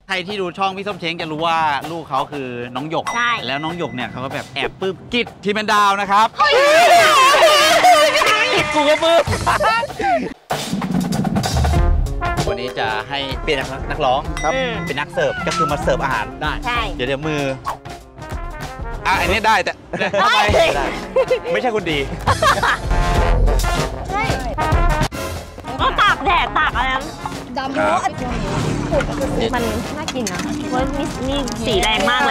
ใครที่ดูช่องพี่ส้มเช้งจะรู้ว่าลูกเขาคือน้องหยกใช่แล้วน้องหยกเนี่ยเขาก็แบบแอบปลื้มกิจทีมดาวนะครับกูก็ปลื้มวันนี้จะให้เป็นนักร้องครับเป็นนักเสิร์ฟก็คือมาเสิร์ฟอาหารได้ใช่เดี๋ยวมืออันนี้ได้แต่ทำไมไม่ใช่คนดีใช่ก็ตากแดดตากอะไรดำร้อนมันน่ากินนะเพราะนี่สีแรงมากเลย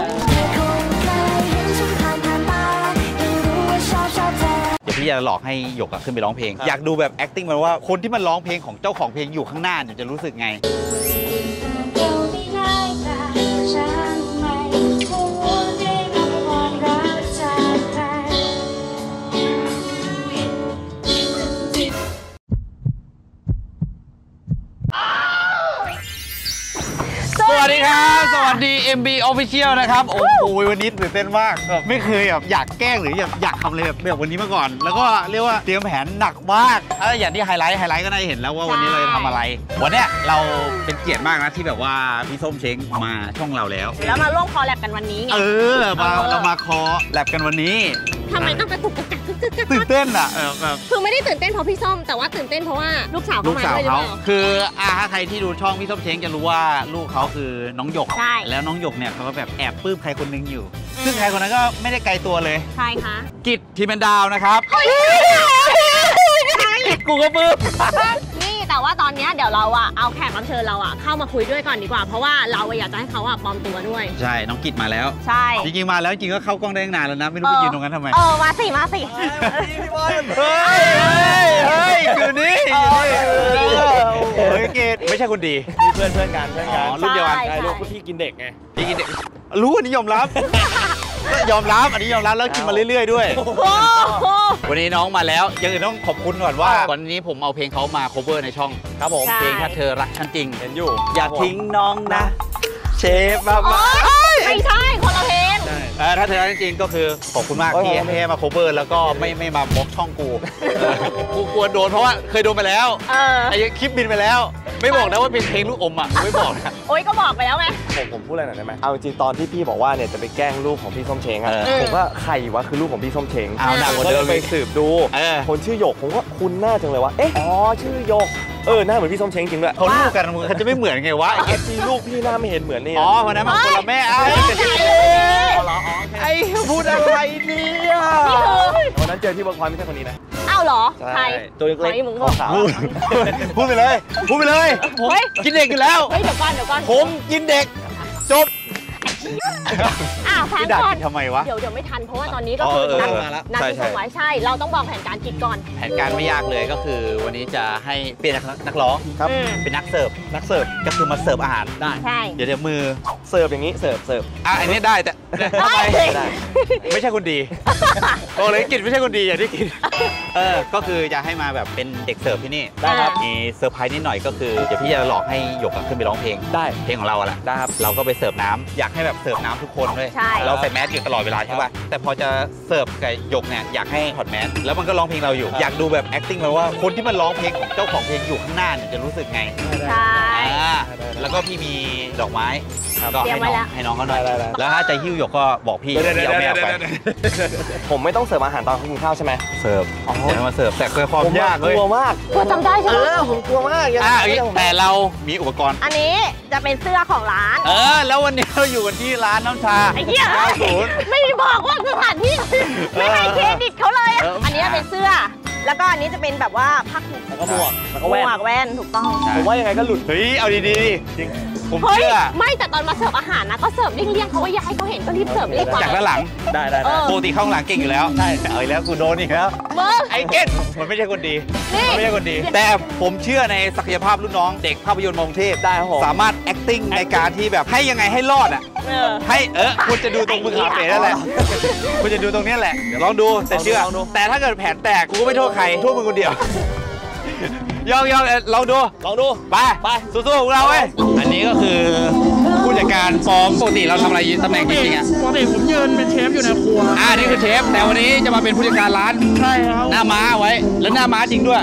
เดี๋ยวพี่จะหลอกให้หยกขึ้นไปร้องเพลงอยากดูแบบ acting มันว่าคนที่มันร้องเพลงของเจ้าของเพลงอยู่ข้างหน้าเนี่ยจะรู้สึกไงสวัสดีครับสวัสดี MB Official นะครับโอ้โหวันนี้ตื่นเต้นมากไม่เคยแบบอยากแกล้งหรืออยากทำอะไรแบบวันนี้มาก่อนแล้วก็เรียกว่าเตรียมแผนหนักมากอย่างที่ไฮไลท์ก็ได้เห็นแล้วว่าวันนี้เราจะทำอะไรวันนี้เราเป็นเกียรติมากนะที่แบบว่าพี่ส้มเช้งมาช่องเราแล้วมาร่วมคอแลบกันวันนี้ไงเรามาคอแลบกันวันนี้ทำไมต้องไปกุกกักตื่นเต้นอ่ะคือไม่ได้ตื่นเต้นเพราะพี่ส้มแต่ว่าตื่นเต้นเพราะว่าลูกสาวเขามาด้วยหรือเปล่าคือถ้าใครที่ดูช่องพี่ส้มเช้งจะรู้ว่าลูกเขาคือน้องหยกแล้วน้องหยกเนี่ยเขาก็แบบแอบปลื้มใครคนนึงอยู่ซึ่งใครคนนั้นก็ไม่ได้ไกลตัวเลยใช่ค่ะกิจทีมดาวนะครับกูก็ปลื้มนี่แต่ว่าตอนนี้เดี๋ยวเราเอาแขกรับเชิญเราเข้ามาคุยด้วยก่อนดีกว่าเพราะว่าเราอยากจะให้เขาปลอมตัวด้วยใช่น้องกิจมาแล้วใช่จริงๆมาแล้วจริงก็เข้ากล้องได้นานแล้วนะไม่รู้ไปยืนตรงนั้นทำไมมาสิเฮ้ยคือนี่เกดไม่ใช่คนดีนี่เพื่อนกันรุ่นเดียวกันลูกพี่กินเด็กไงพี่กินเด็กรู้อันนี้ยอมรับอันนี้ยอมรับแล้วกินมาเรื่อยๆด้วยวันนี้น้องมาแล้วยังอื่นต้องขอบคุณก่อนว่าวันนี้ผมเอาเพลงเขามา cover ในช่องครับผมเพลงถ้าเธอรักฉันจริงเห็นอยู่อย่าทิ้งน้องนะเชฟมาไม่ใช่คนละเพลงถ้าเธอรักฉันจริงก็คือขอบคุณมากที่ให้มา cover แล้วก็ไม่มาบล็อกช่องกูกลัวโดนเพราะว่าเคยโดนไปแล้วไอ้คลิปบินไปแล้วไม่บอกนะว่าเป็นเพลงลูกอมไม่บอกนะโอ๊ยก็บอกไปแล้วไงผมพูดอะไรหน่อยได้ไหมเอาจริงตอนที่พี่บอกว่าเนี่ยจะไปแกล้งลูกของพี่ส้มเช้งผมว่าใครวะคือลูกของพี่ส้มเช้งผมก็เลยไปสืบดูคนชื่อหยกผมว่าคุณหน้าจังเลยว่าชื่อหยกหน้าเหมือนพี่ส้มเช้งจริงด้วยเขาลูกกันเขาจะไม่เหมือนไงวะไอ้ที่ลูกพี่หน้าไม่เห็นเหมือนนี่วันนั้นมันคนละแม่ไอ้พูดอะไรเนี่ยวันนั้นเจอที่เวิร์กพอยต์ไม่ใช่คนนี้นะอ้าวเหรอใครตัวเล็กๆขาวพูดไปเลยผมกินเด็กอยู่แล้วเดี๋ยวก่อนผมกินเด็กจบแผนก่อนทำไมวะเดี๋ยวไม่ทันเพราะว่าตอนนี้ก็คือนัดส่งไว้ใช่เราต้องบอกแผนการกิจก่อนแผนการไม่ยากเลยก็คือวันนี้จะให้เป็นนักร้องครับเป็นนักเสิร์ฟก็คือมาเสิร์ฟอาหารได้เดี๋ยวมือเสิร์ฟอย่างนี้เสิร์ฟอันนี้ได้แต่ทำไมไม่ใช่คนดีโอ้เลยกินไม่ใช่คนดีอย่างที่กินก็คือจะให้มาแบบเป็นเด็กเสิร์ฟที่นี่ได้ครับมีเซอร์ไพรส์นิดหน่อยก็คือเดี๋ยวพี่จะหลอกให้หยกขึ้นไปร้องเพลงได้เพลงของเราแหละได้ครับเราก็ไปเสิร์ฟน้ำอยากให้แบบเสิร์ฟน้ำทุกคนด้วยเราใส่แมสอยู่ตลอดเวลาใช่ป่ะแต่พอจะเสิร์ฟกับหยกเนี่ยอยากให้ถอดแมสแล้วมันก็ร้องเพลงเราอยู่อยากดูแบบ acting มันว่าคนที่มันร้องเพลงของเจ้าของเพลงอยู่ข้างหน้าเนี่ยจะรู้สึกไงใช่แล้วก็พี่มีดอกไม้ก็ให้น้องเขาหน่อยแล้วถ้าจะหิ้วหยกก็บอกพี่เอาแม่ไปผมไม่ต้องเสิร์ฟอาหารตอนเขากินข้าวใช่ไหมเสิร์ฟเดี๋ยวมาเสิร์ฟแต่เคยความยากเลยกลัวมากจำได้ใช่ไหมผมกลัวมากแต่เรามีอุปกรณ์อันนี้จะเป็นเสื้อของร้านแล้ววันนี้เราอยู่กันที่ร้านน้ำชาไอ้เหี้ยไม่บอกว่าสถานที่ไม่ให้เครดิตเขาเลยอันนี้เป็นเสื้อแล้วก็อันนี้จะเป็นแบบว่าผ้าคลุมแล้วก็หมวกแว่นถูกต้องผมว่ายังไงก็หลุดเอาดีๆจริงผมเชื่อไม่แต่ตอนมาเสิร์ฟอาหารนะก็เสิร์ฟเลี่ยงเขาว่าอย่าให้เขาเห็นก็รีบเสิร์ฟเรียกว่าจากด้านหลังได้ปกติเข้าหลังเก่งอยู่แล้วใช่แล้วกูโดนอีกแล้วไอ้เก่งมันไม่ใช่คนดีแต่ผมเชื่อในศักยภาพรุ่นน้องเด็กภาพยนตร์มองเทพได้ครับผมสามารถ acting ในการที่แบบให้ยังไงให้รอดให้คุณจะดูตรงมือขาเป๋นั่นแหละคุณจะดูตรงนี้แหละเดี๋ยวลองดูแต่เชื่อแต่ถ้าเกิดแผนแตกกูก็ไม่โทษใครโทษมึงคนเดียวยองลองดูไปสู้ๆของเราเว้ยอันนี้ก็คือผู้จัดการฟอร์มปกติเราทำอะไรตำแหน่งจริงๆปกติผมยืนเป็นเชฟอยู่ในครัวนี่คือเชฟแต่วันนี้จะมาเป็นผู้จัดการร้านใช่ครับหน้าม้าไว้แล้วหน้าม้าจริงด้วย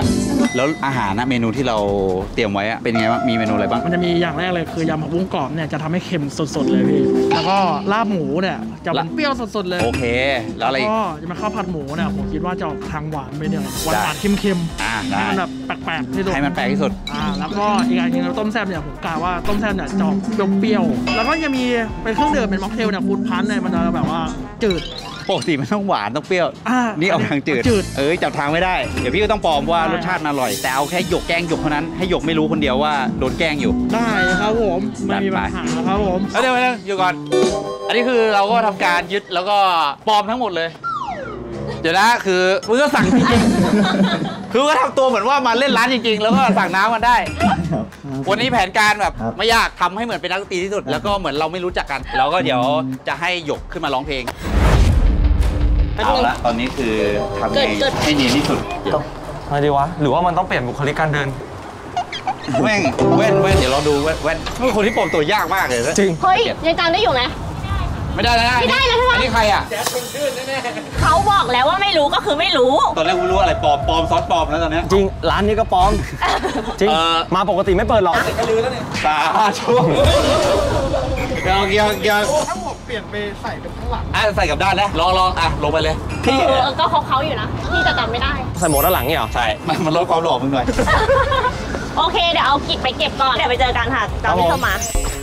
แล้วอาหารนะเมนูที่เราเตรียมไว้เป็นไงบ้างมีเมนูอะไรบ้างมันจะมีอย่างแรกเลยคือยำผักบุ้งกรอบเนี่ยจะทำให้เค็มสดๆเลยพี่แล้วก็ลาบหมูเนี่ยจะเปรี้ยวสดๆเลยโอเคแล้วอะไรอีกก็จะมาข้าวผัดหมูเนี่ยผมคิดว่าจะออกทางหวานไปเนี่ยหวานๆเค็มๆให้มันแบบแปลกๆที่สุดให้มันแปลกที่สุดแล้วก็อีกอย่างหนึงต้มแซ่บเนี่ยผมกะว่าต้มแซ่บเนี่ยจะออกเปรี้ยวๆแล้วก็จะมีเป็นเครื่องดื่มเป็นม็อกเทลเนี่ยฟูดพันเนี่ยมันจะแบบว่าจืดปกติมันต้องหวานต้องเปรี้ยว นี่ออกทางจืด จับทางไม่ได้เดี๋ยวพี่ก็ต้องปลอมว่ารสชาติมันอร่อยแต่เอาแค่หยกแกล้งหยกเท่านั้นให้หยกไม่รู้คนเดียวว่าโดนแกล้งอยู่ได้ครับผมไม่มีปัญหาครับผมเดี๋ยวอยู่ก่อนอันนี้คือเราก็ทำการยึดแล้วก็ปลอมทั้งหมดเลยเดี๋ยวนะคือมึงก็สั่งจริงๆคือก็ทำตัวเหมือนว่ามาเล่นร้านจริงๆแล้วก็สั่งน้ำกันได้วันนี้แผนการแบบไม่ยากทำให้เหมือนเป็นนักดนตรีที่สุดแล้วก็เหมือนเราไม่รู้จักกันเราก็เดี๋ยวจะให้หยกขึ้นมาร้องเพลงเอาละตอนนี้คือทำให้เนียนที่สุดอะไรดีวะหรือว่ามันต้องเปลี่ยนบุคลิกการเดินแว่นเดี๋ยวเราดูแว่นเป็นคนที่ปลอมตัวยากมากเลยจริงเฮ้ยยังจำได้อยู่ไหมไม่ได้แล้วนะไม่ได้แล้วใช่ไหมอันนี้ใครอ่ะเขาบอกแล้วว่าไม่รู้ก็คือไม่รู้ตอนแรกไม่รู้อะไรปลอมซอสปลอมแล้วตอนนี้จริงร้านนี้ก็ปลอมจริงมาปกติไม่เปิดหรอกก็ลือแล้วเนี่ยช่วงเกี่ยวถ้าหมวกเปลี่ยนไปใส่เป็นข้างหลังใส่กับด้านนะลองลงไปเลยพี่ก็เขาอยู่นะพี่จะจำไม่ได้ใส่หมวกด้านหลังนี่เหรอใช่มันลดความหล่อมึงหน่อยโอเคเดี๋ยวเอากิจไปเก็บก่อนเดี๋ยวไปเจอกันค่ะตอนที่เข้ามา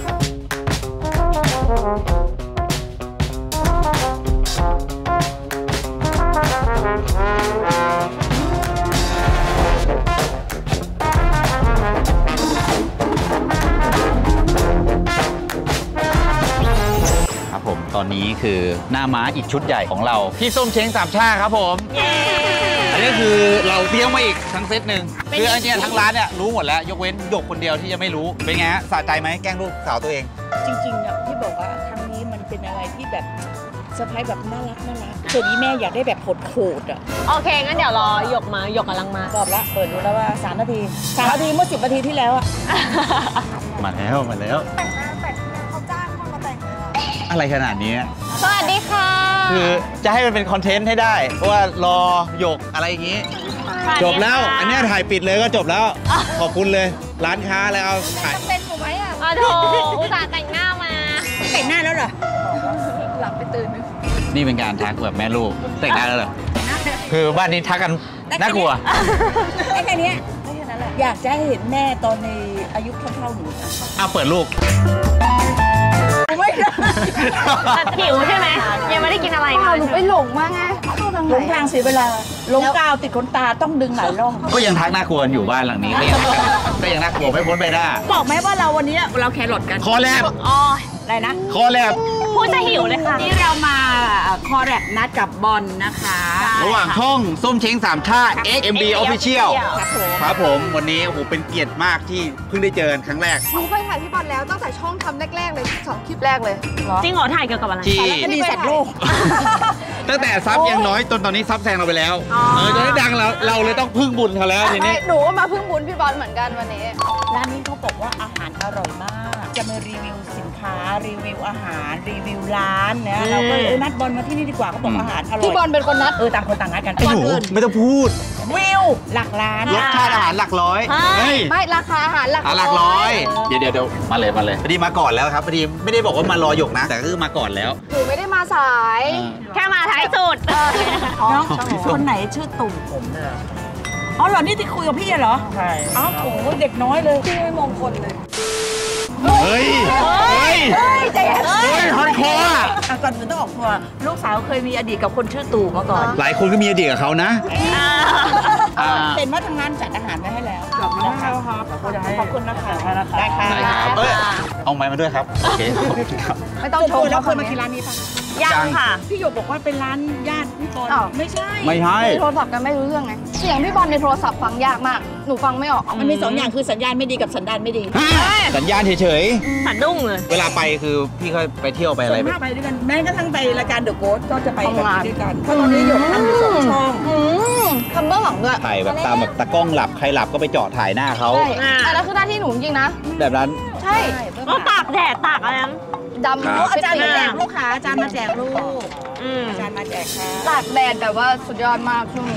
ผมตอนนี้คือหน้าม้าอีกชุดใหญ่ของเราพี่ส้มเช้งสามชาครับผมอันนี้คือเราเตรียมมาอีกทั้งเซตหนึ่งคืออันนี้ทั้งร้านเนี่ยรู้หมดแล้วยกเว้นหยกคนเดียวที่จะไม่รู้เป็นไงฮะสะใจไหมแกล้งลูกสาวตัวเองจริงๆเนี่ยพี่บอกว่าครั้งนี้มันเป็นอะไรที่แบบเซอร์ไพรส์แบบน่ารักส่วนนี้แม่อยากได้แบบโหดๆอ่ะโอเคงั้นเดี๋ยวรอหยกมาหยกกำลังมาตอบละเปิดดูแล้วว่า3 นาทีเมื่อ10 นาทีที่แล้วอ่ะมาแล้วเขาจ้างคนมาแต่งอะไรขนาดนี้สวัสดีค่ะคือจะให้มันเป็นคอนเทนต์ให้ได้เพราะว่ารอหยกอะไรอย่างนี้จบแล้วอันนี้ถ่ายปิดเลยก็จบแล้วขอบคุณเลยร้านค้าแล้วเอาถ่ายเป็นผมไหมอ่ะโถอุตส่าห์แต่งหน้ามาแต่งหน้าแล้วเหรอหลับไปตื่นนี่เป็นการทักแบบแม่ลูกแต่งหน้าแล้วเหรอคือบ้านนี้ทักกันน่ากลัวแค่นี้ไม่แค่นั้นแหละอยากจะให้เห็นแม่ตอนในอายุเท่าหนูเปิดลูกไม่ได้หิวใช่ไหมยังไม่ได้กินอะไรหนูไปหลงมาไงหลงทางเสียเวลาหลงกาวติดขนตาต้องดึงหลายรอบก็ยังทักน่ากลัวอยู่บ้านหลังนี้ก็ยังน่ากลัวไม่พ้นไปได้บอกไหมว่าเราวันนี้เราแครอทกันคอแลบอะไรนะคอแลบพูดจะหิวเลยค่ะนี่เรามาคอแลบนัดกับบอลนะคะระหว่างช่องส้มเช้งสามชา XMB Official ครับผมวันนี้โอ้โหเป็นเกียรติมากที่เพิ่งได้เจอกันครั้งแรกหนูเคยถ่ายพี่บอลแล้วตั้งแต่ช่องทำแรกๆเลย2 คลิปแรกเลยจริงเหรอถ่ายเกี่ยวกับอะไรที่ดีสัตว์โลกตั้งแต่ซับยังน้อยจนตอนนี้ซับแซงเราไปแล้วตอนนี้ดังเราเลยต้องพึ่งบุญเขาแล้วทีนี้หนูก็มาพึ่งบุญพี่บอลเหมือนกันวันนี้ร้านนี้เขาบอกว่าอาหารอร่อยมากจะมารีวิวสินค้ารีวิวอาหารรีวิวร้านเนี่ยเราก็นัดบอลมาที่นี่ดีกว่าเขาบอกอาหารอร่อยพี่บอลเป็นคนนัดต่างคนต่างนัดกันก่อนอื่นไม่ต้องพูดวิวหลักล้านรสชาติอาหารหลักร้อยไม่ราคาอาหารหลักร้อยเดี๋ยวมาเลยพอดีมาก่อนแล้วครับพอดีไม่ได้บอกว่ามารอหยกนะแต่คือมาก่อนแล้วหนูไม่ได้มาสายแค่มาท้ายสุดน้องคนไหนชื่อตู่ผมเนี่ยเหรอนี่ที่คุยกับพี่เหรอใช่อ้าวโหเด็กน้อยเลยพี่ไม่มงคลเลยเฮ้ยใจเย็นฮอนคอร์ก่อนอื่นต้องออกตัวลูกสาวเคยมีอดีตกับคนชื่อตู่มาก่อนหลายคนก็มีอดีตกับเขานะเห็นว่าทางงานจัดอาหารไว้ให้แล้วขอบคุณนะคะขอบคุณนะคะได้ค่ะเอาไม้มาด้วยครับโอเคไม่ต้องโทรแล้วเคยมากินร้านนี้ปะยังค่ะพี่หยกบอกว่าเป็นร้านญาติพี่บอลไม่ใช่โทรศัพท์กันไม่รู้เรื่องไงเสียงพี่บอลในโทรศัพท์ฟังยากมากหนูฟังไม่ออกมันมี2 อย่างคือสัญญาณไม่ดีกับสัญญาณไม่ดีสัญญาณเฉยๆสันดุ้งเลยเวลาไปคือพี่ก็ไปเที่ยวไปอะไรไปด้วยกันแม้กระทั่งไปรายการเดอะโกสก็จะไปแบบด้วยกันเพราะตอนนี้หยกทำอยู่2 ช่องทำเบื้องหลังด้วยถ่ายแบบตามแบบตากล้องหลับใครหลับก็ไปเจาะถ่ายหน้าเขาอันนั้นคือหน้าที่หนูจริงนะแบบนั้นใช่ก็ตากแดดตากอะไรดำอาจารย์มาแจกลูกค้าอาจารย์มาแจกลูกอาจารย์มาแจกค่ะตากแดดแต่ว่าสุดยอดมากช่วงนี้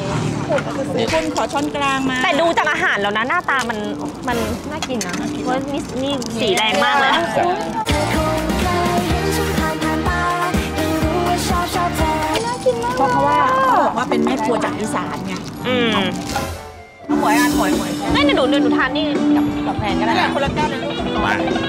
คุณขอช้อนกลางมาแต่ดูจากอาหารแล้วนะหน้าตามันน่ากินนะเพราะนี่สีแรงมากเลยเพราะว่าเขาบอกว่าเป็นแม่ครัวจากอีสานไงหวยหวยเดี๋ยวหนูทานนี่กับแฟนก็ได้คนละแก้วเลยลูกมา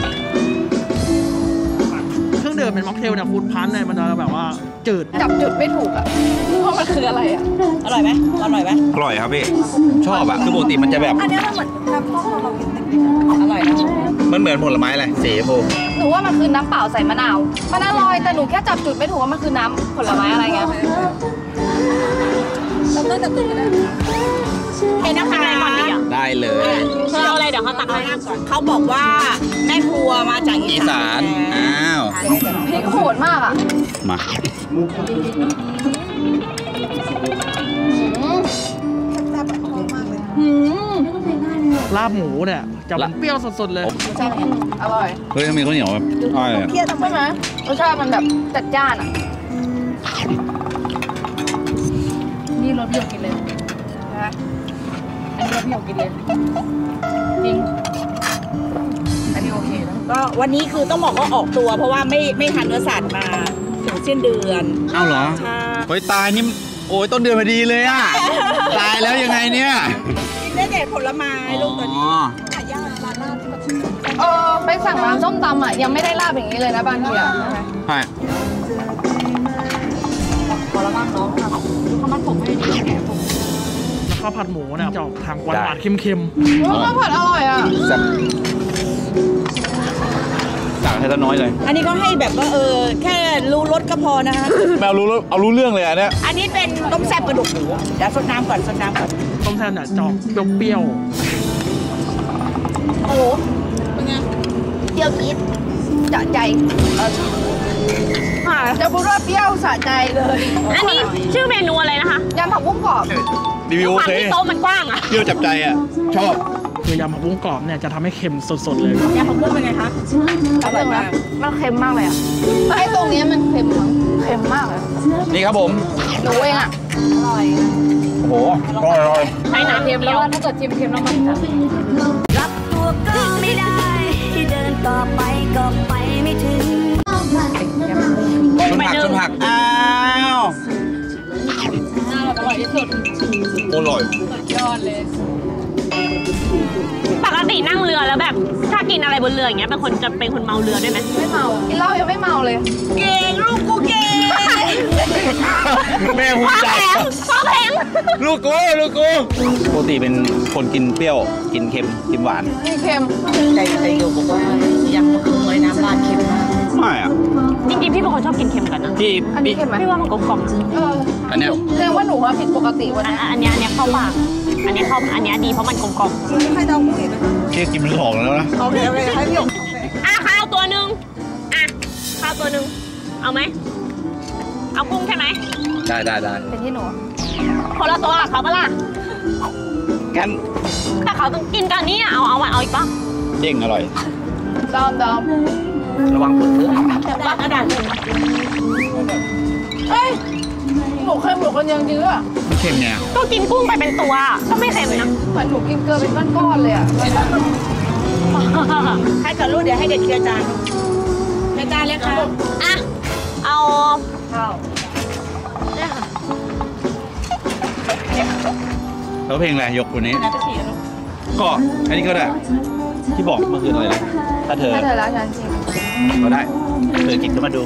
เครื่องดื่มเป็นม็อกเทลเนี่ยฟูดพันธุ์เนี่ยมันจะแบบว่าจืดจับจุดไม่ถูกอ่ะว่ามันคืออะไรอ่ะอร่อยไหมอร่อยไหมอร่อยครับพี่ชอบอ่ะคือปกติมันจะแบบอันนี้มันเหมือนน้ำต้มเรากินเด็กๆอร่อยนะมันเหมือนผลไม้อะไรสีชมพูหนูว่ามันคือน้ำเปล่าใส่มะนาวมันอร่อยแต่หนูแค่จับจุดไม่ถูกว่ามันคือน้ำผลไม้อะไรเงี้ยเราก็จับจุดไม่ได้เป็นน้ำอะไรก่อนดีอ่ะได้เลยเธอเอาอะไรเดี๋ยวเขาตักให้เขาบอกว่าแม่ครัวมาจากอีสานอ้าวพริกโหดมากอ่ะมาลาบหมูเนี่ยจะเปรี้ยวสดๆเลยใช่อร่อยเฮ้ยมีข้าวเหนียวแบบอร่อยเครียดใช่ไหมรสชาติมันแบบจัดจ้านอ่ะนี่รสเดียวกินเลยนะอันนี้รสเดียวกินเลยจริงอันนี้โอเคนะก็วันนี้คือต้องบอกว่าออกตัวเพราะว่าไม่ทานเนื้อสัตว์มาถึงสิ้นเดือนเอ้าเหรอใช่เฮ้ยตายนี่โอ้ยต้นเดือนพอดีเลยอ่ะตายแล้วยังไงเนี่ยกินได้แต่ผลไม้ลูกตัวนี้หายากร้านลาบที่เขาไปสั่งร้านส้มตำอ่ะยังไม่ได้ลาบอย่างนี้เลยนะบางทีอ่ะใช่พอแล้วบ้างน้องค่ะเขามัดผมให้ดีแล้วข้าวผัดหมูเนี่ยจะออกทางหวานๆเค็มข้าวผัดอร่อยอ่ะสั่งให้ต้นน้อยเลยอันนี้ก็ให้แบบว่าแค่รู้รสก็พอนะคะแมวเอารู้เรื่องเลยอันเนี้ยอันนี้เป็นต้มแซ่บกระดูกหมูเดี๋ยวสดน้ำก่อนๆต้มแซ่บเนี่ยจะออกเปรี้ยวโอ้โหเป็นไงเปรี้ยวจี๊ดจะใจจะพูดว่าเปรี้ยวสะใจเลยอันนี้ชื่อเมนูอะไรนะคะยำผักบุ้งกรอบรีวิวโอความเคที่โต๊ะมันกว้างอ่ะเปรี้ยวจับใจอ่ะชอบๆคือยำผักบุ้งกรอบเนี่ยจะทำให้เค็มสดๆเลยยำผักบุ้งเป็นไงคะอร่อยมากมันเค็มมากเลยอ่ะไอ้ตรงนี้มันเค็มมั้งเค็มมากเลยนี่ครับผมหนูเองอ่ะอร่อยโอ้โหอร่อยใช้น้ำเค็เค็มมแล้แล้ว วถ้าเกิดเค็มแล้วมันจะรับตัวก็ไม่ได้เดินต่อไปก็ไปไม่ถึงชนผักอ้าวอร่อยที่สุดอร่อยยอดเลยปกตินั่งเรือแล้วแบบ ถ้ากินอะไรบนเรืออย่างเงี้ยเป็นคนเมาเรือด้วยไหมไม่เมากินเหล้ายังไม่เมาเลยเก่งลูกกูเก่งแม่ภูมิใจความแข็งลูกกูปกติเป็นคนกินเปรี้ยวกินเค็มกินหวานนี่เค็มแต่โยบอกว่ายำมะเขือน้ำราดเค็มมากไม่อ่ะจริงๆพี่เป็นคนชอบกินเค็มกันนะพี่อันนี้เค็มไหมพี่ว่ามันกลมอันเนี้ยแสดงว่าหนูว่าผิดปกติวันนี้อันเนี้ยเข้าปากอันเนี้ยดีเพราะมันกลมใครจะเอาหมูอีกไหมเชี่ยกินเป็นหลอกแล้วนะโอเคให้พี่หยกข้าวตัวหนึ่งข้าวตัวหนึ่งเอาไหมเอากุ้งใช่ไหมได้เป็นที่หนูคนละตัวกับเขาปะล่ะงั้นแต่เขาต้องกินกันนี่เอาอีกปะเด้งอร่อยดอมระวังปวดเนื้อว่ากระดาษเอ้ยหนูเค็มหนูคนยังยื้ออ่ะไม่เค็มเนี่ยก็กินกุ้งไปเป็นตัวก็ไม่เค็มนะเหมือนหนูกินเกลือเป็นก้อนๆเลยอ่ะให้กับลูกเดี๋ยวให้เด็กเคลียร์จานเคลียร์จานเลยค่ะอ่ะเอาข้าวเนี่ยค่ะแล้วเพลงอะไรยกตัวนี้ก็อันนี้ก็ได้ ที่บอกเมื่อคืนอะไรนะถ้าเธอถ้าเธอรักฉันจริงก็ได้เธอกินก็มาดู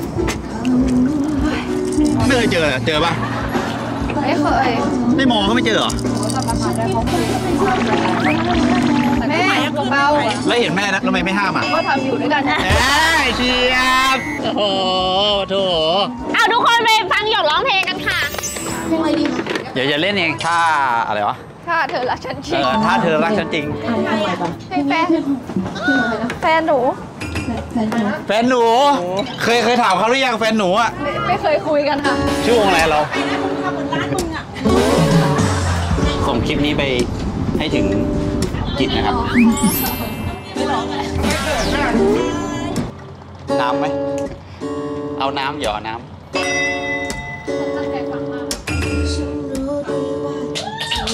ไม่เคยเจอเลยเจอปะไม่เคยไม่มองก็ไม่เจอเหรอแม่เบาแล้วเห็นแม่นะทำไมไม่ห้ามอ่ะก็ทำอยู่ด้วยกันเชียบโอ้โหโถเอาทุกคนไปฟังหยดร้องเพลงกันค่ะเดี๋ยวจะเล่นเองถ้าอะไรวะถ้าเธอรักฉันจริงถ้าเธอรักฉันจริงให้แฟนหนูแฟนหนูเคยถามเขาหรือยังแฟนหนูอ่ะไม่เคยคุยกันค่ะชื่อวงอะไรเราส่งคลิปนี้ไปให้ถึงกิจนะครับ น้ำไหม เอาน้ำหยอน้ำ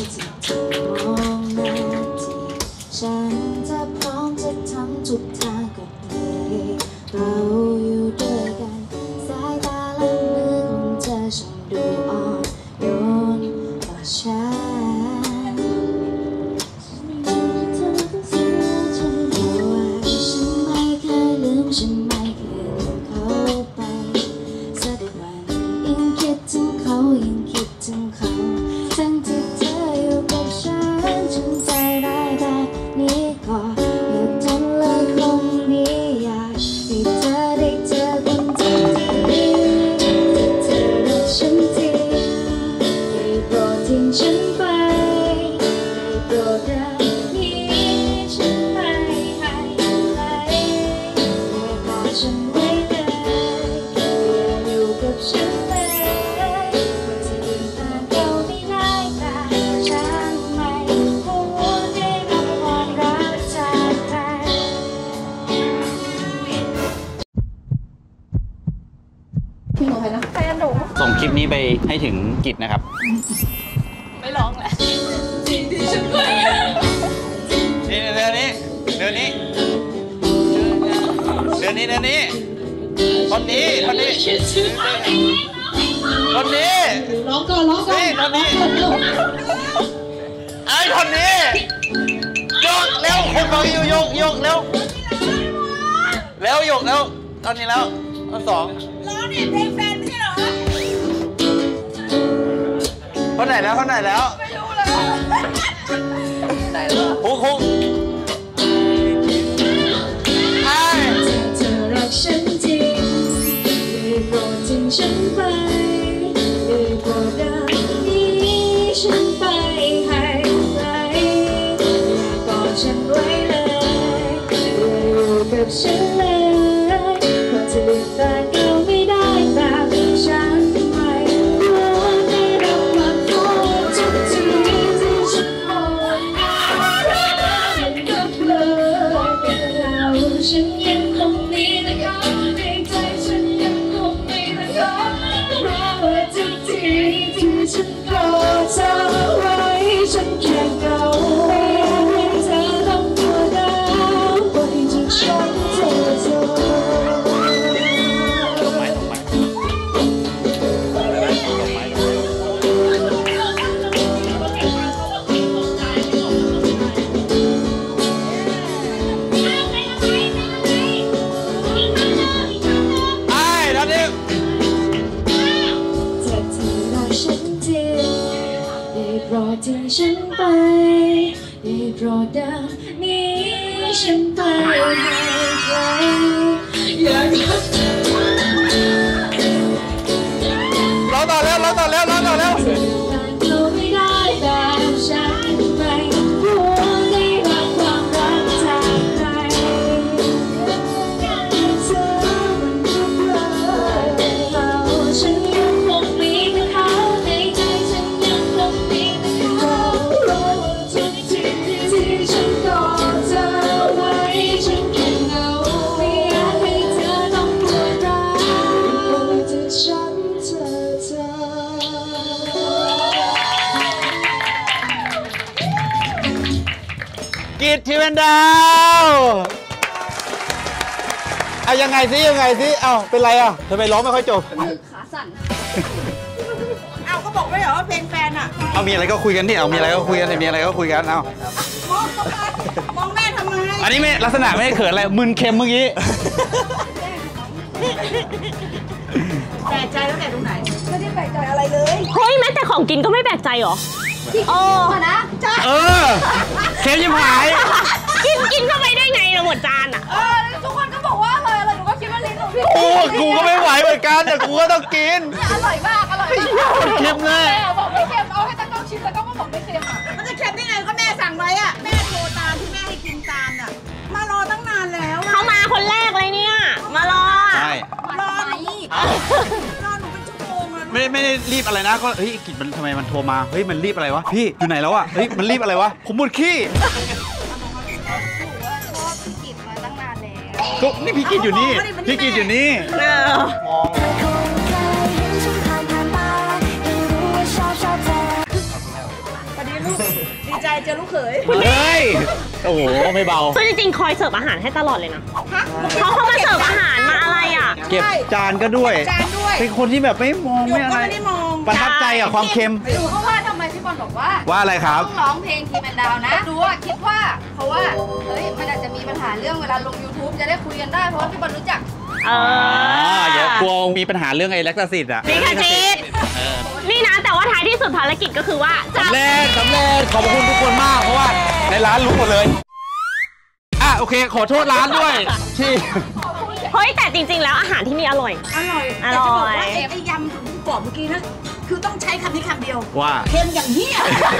ฉันไว้เลยอยู่กับฉันเลยว่าจะลืมตาเราไม่ได้แต่ฉันไม่รู้ได้รับความรักจากใครส่งคลิปนี้ไปให้ถึงกิจนะครับไม่ร้องแหละนี่เดือนนี้เดือนนี้เดือนนี้เดือนนี้คนนี้คนนี้คนนี้ร้องก่อนนี่คนนี้ไอ้คนนี้ยกเร็วคนบอกอยู่ยกเร็วเร็วยกเร็วตอนนี้แล้วตอนสองร้องนี่เพลงแฟนไม่ใช่เหรอคนไหนแล้วคนไหนแล้วไม่รู้เลยคุกเธอรักฉันจริงได้โปรดทิ้งฉันไปได้โปรดอย่าหนีฉันไปให้ไกลอย่ากอดฉันไว้เลยอย่าอยู่กับฉันเลยเพราะจะลืมตาเราไม่ได้แต่ฉันไม่รู้ได้รับความทุกข์ทุกทีที่ฉันมองมันก็เพลิดฉันยังคงมีนะคะในใจฉันยังคงมีนะคะเพราะว่าทุกทีที่ฉันกอดเธอไว้ฉันแค่เหงาไม่อยากให้เธอต้องปวดร้าวไปจนฉันเธอโปรดทิ้งฉันไปได้โปรดอย่าหนีฉันไปให้ไกลอย่าร้องต่อแล้วร้องต่อแล้วร้องต่อแล้วเราไม่ได้แต่ฉันไม่รู้ได้รับความรักจากใครเธอมันทุกเลยเราฉันยังคงมีแต่เขาในใจฉันยังคงมีแต่เขาทุกทีที่ฉันกอดเธอไว้ฉันแค่เหงาไม่อยากให้เธอต้องปวดร้าวจะช้ำเธอกิจทีเวนดาวเอายังไงสิเอาเป็นไรอ่ะทำไมร้องไม่ค่อยจบเอาก็บอกไว้เหรอว่าเพลงแฟนอ่ะเอามีอะไรก็คุยกันที่เอามีอะไรก็คุยกันมีอะไรก็คุยกันเอามองแม่ทำไมอันนี้ไม่ลักษณะไม่ได้เขินอะไรมึนเค็มเมื่อกี้แปลกใจแล้วแต่ตรงไหนไม่ได้แปลกใจอะไรเลยเฮ้ยแม้แต่ของกินก็ไม่แปลกใจเหรอโอ้นะจ้าเค็มยิ่งหายกินเข้าไปได้ไงเราหมดจานอ่ะทุกคนก็บอกว่าอร่อยหนูก็คิดว่าลิ้นหนูพี่กูก็ไม่ไหวเหมือนกันแต่กูก็ต้องกินอร่อยมากเค็มเลยบอกไม่เค็มเอาให้ตะก้องชิมตะก้องก็บอกไม่เค็มอ่ะมันจะเค็มได้ไงก็แม่สั่งไว้อ่ะแม่โทรตามที่แม่ให้กินตามอ่ะมารอตั้งนานแล้วเขามาคนแรกเลยเนี่ยมารอใช่รอหนูเป็นชั่วโมงแล้วไม่ได้รีบอะไรนะก็เฮ้ยกิจมันทำไมมันโทรมาเฮ้ยมันรีบอะไรวะพี่อยู่ไหนแล้วอะเฮ้ยมันรีบอะไรวะผมมุดขี้ก็นี่พี่กิจอยู่นี่พี่กิจอยู่นี่มองดีใจเจอลูกเขยเฮ้ยโอ้โหไม่เบาคือจริงๆคอยเสิร์ฟอาหารให้ตลอดเลยนะเขามาเสิร์ฟอาหารมาอะไรอ่ะเก็บจานก็ด้วยเป็นคนที่แบบไม่มองไม่อะไรประทับใจกับความเค็มดูเพราะว่าทำไมพี่บอลบอกว่าอะไรครับต้องร้องเพลงทีแมนดาวนะดูว่าคิดว่าเพราะว่าเฮ้ยมันอาจจะมีปัญหาเรื่องเวลาลง YouTube จะได้คุยกันได้เพราะว่าพี่บอลรู้จักอย่ากลัวมีปัญหาเรื่องไอ้แล็กตาซิดอ่ะนี่ค่ะจีดนี่นะแต่ว่าท้ายที่สุดภารกิจก็คือว่าสำเร็จขอบคุณทุกคนมากเพราะว่าในร้านรู้หมดเลยโอเคขอโทษร้านด้วยที่เฮ้ยแต่จริงๆแล้วอาหารที่นี่อร่อยแต่จะบอกว่าไอ้ยำของกรอบเมื่อกี้นะคือต้องใช้คำนี้คำเดียวว่าเค็มอย่างนี้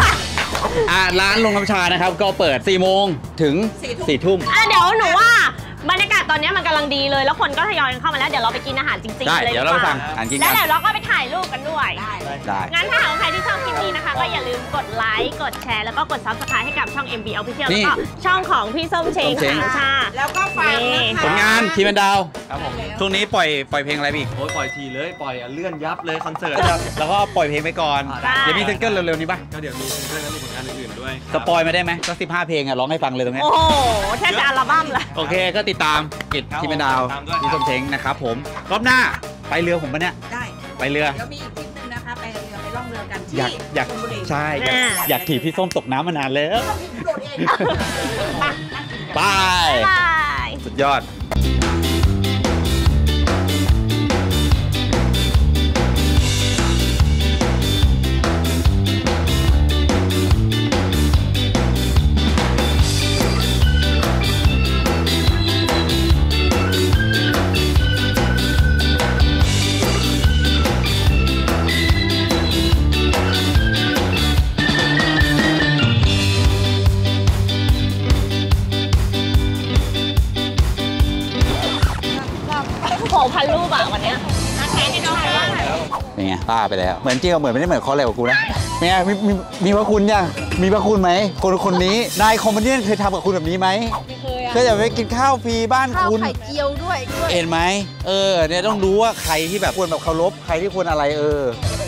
ร้านลงน้ำชานะครับก็เปิด4 โมงถึง4 ทุ่มเดี๋ยวหนูว่าบรรยากาศตอนนี้มันกำลังดีเลยแล้วคนก็ทยอยกันเข้ามาแล้วเดี๋ยวเราไปกินอาหารจริงได้ๆเลยเดี๋ยวเราไปสั่งอาหารกินแล้กัวน เดี๋ยวเราก็ไปถ่ายรูปกันด้วยได้งั้นถ้าหากใครที่ชอบคลิปนี้นะคะ ก็อย่าลืมกดไลค์กดแชร์แล้วก็กด Subscribe ให้กับช่อง MB Official นี่แล้วก็ช่องของพี่ส้มเช้งส้มเช้งค่ะชาแล้วก็ฝากนะคะผลงานทีมเป็นดาวครับผมช่วงนี้ปล่อยเพลงอะไรไปอีกโอ้ยปล่อยทีเลยปล่อยเลื่อนยับเลยคอนเสิร์ตแล้วก็ปล่อยเพลงไปก่อนได้เดี๋ยวมีซิงเกิลเร็วๆนี้ป่ะก็เดี๋ยวมีซิงเกิลแล้วมีผลงานอื่นๆด้วยสปอยมาได้ไหมสัก15 เพลงอะร้องให้ฟังเลยตรงเนี้ยโอ้โหแทบจะอัลบั้มเลยโอเคก็ติดตามกิจทีมเป็นดาวพี่ส้มเช้งนะครับผมรอบหน้าไปเรือผมปะเนี่ยได้ไปเรือเดี๋ยวมีอีกทริปหนึงนะคะ ไปเรือไปล่องเรือกันที่อยากชลบุรีใช่อยากถีบพี่ส้มตกน้ำมานานแล้วต้องมีโดดเองไปนั่งกินกันบายบ๊ายบายสุดยอด 6,000 รูปอะวันเนี้ยแชร์ให้น้องหน่อยว่าเป็นไงป้าไปแล้วเหมือนจริงเหมือนไม่ได้เหมือนเขาเลยกับกูนะเป็นไงมีพระคุณยังมีพระคุณไหมคนนี้นายคอมเมดี้เคยทำกับคุณแบบนี้ไหมไม่เคยอ่ะเคยอยากไปกินข้าวฟรีบ้านข้าวคุณไข่เจียวด้วยเห็นไหมเนี่ยต้องรู้ว่าใครที่แบบควรแบบเคารพใครที่ควรอะไร